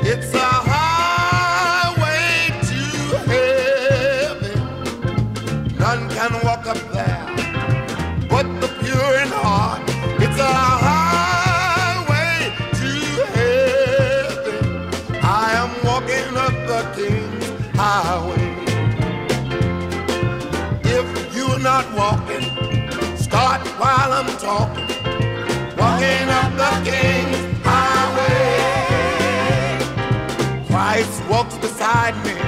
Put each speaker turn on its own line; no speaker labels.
It's a highway to heaven. None can walk up there but the pure in heart. It's a highway to heaven. I am walking up the King's highway. If you're not walking, start while I'm talking. Walking up the King's highway. Christ walks beside me